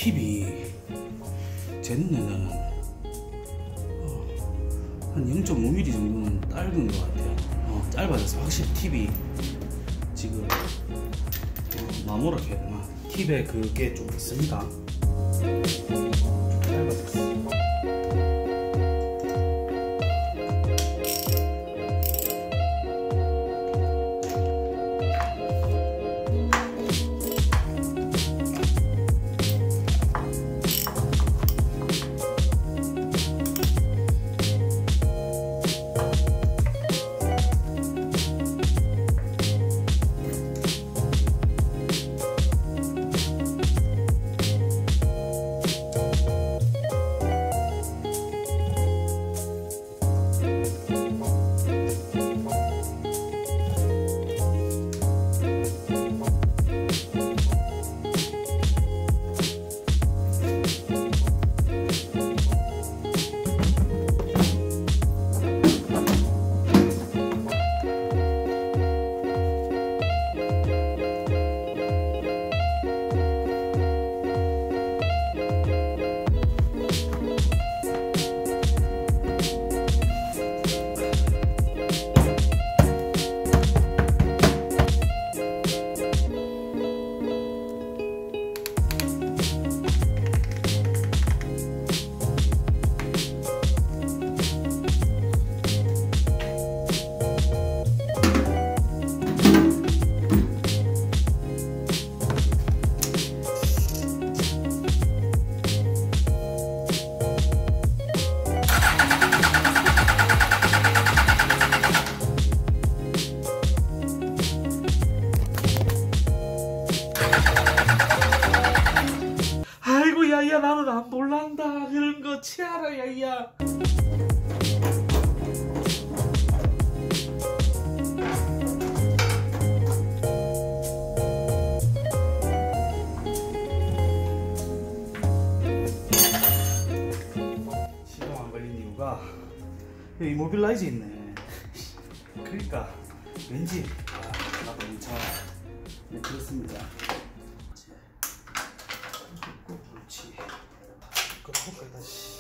팁이 제 눈에는 한 0.5mm 정도는 짧은 것 같아요. 짧아져서 확실히 팁이 지금 뭐라 해야 되나, 팁에 그게 좀 있습니다. 좀 짧아졌어. 야야, 나는 안 볼란다. 그런 거 치아라 야야. 시동 안 걸린 이유가 여기 이모빌라이저 있네. 그러니까 왠지 나도 괜찮아. 네, 그렇습니다. 그렇지. 그렇고 다시.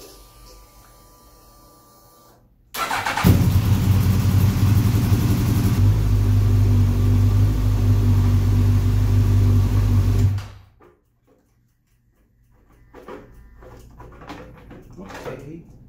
오케이.